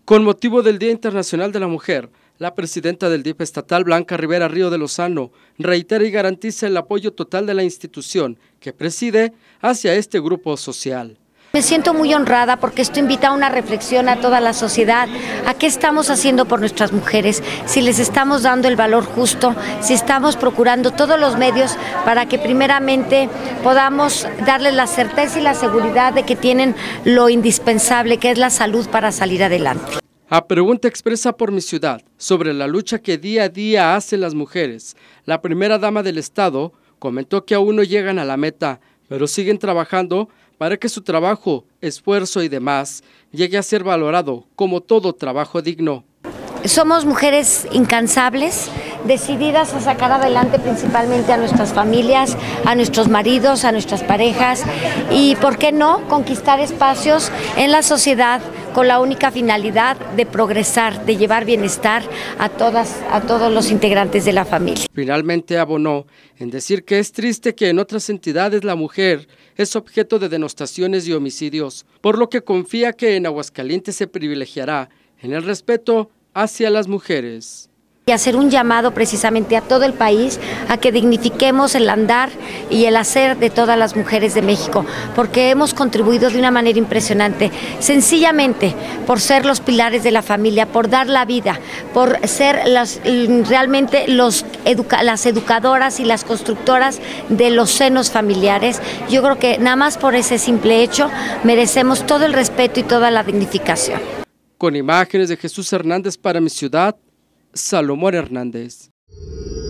Con motivo del Día Internacional de la Mujer, la presidenta del DIF estatal, Blanca Rivera Río de Lozano, reitera y garantiza el apoyo total de la institución que preside hacia este grupo social. Me siento muy honrada porque esto invita a una reflexión a toda la sociedad, a qué estamos haciendo por nuestras mujeres, si les estamos dando el valor justo, si estamos procurando todos los medios para que primeramente podamos darles la certeza y la seguridad de que tienen lo indispensable, que es la salud para salir adelante. A pregunta expresa por Mi Ciudad sobre la lucha que día a día hacen las mujeres, la primera dama del estado comentó que aún no llegan a la meta, pero siguen trabajando para que su trabajo, esfuerzo y demás llegue a ser valorado como todo trabajo digno. Somos mujeres incansables, decididas a sacar adelante principalmente a nuestras familias, a nuestros maridos, a nuestras parejas y, ¿por qué no?, conquistar espacios en la sociedad con la única finalidad de progresar, de llevar bienestar a todos los integrantes de la familia. Finalmente abonó en decir que es triste que en otras entidades la mujer es objeto de denostaciones y homicidios, por lo que confía que en Aguascalientes se privilegiará en el respeto hacia las mujeres. Y hacer un llamado precisamente a todo el país a que dignifiquemos el andar y el hacer de todas las mujeres de México, porque hemos contribuido de una manera impresionante, sencillamente por ser los pilares de la familia, por dar la vida, por ser realmente las educadoras y las constructoras de los senos familiares. Yo creo que nada más por ese simple hecho merecemos todo el respeto y toda la dignificación. Con imágenes de Jesús Hernández para Mi Ciudad, Salomón Hernández.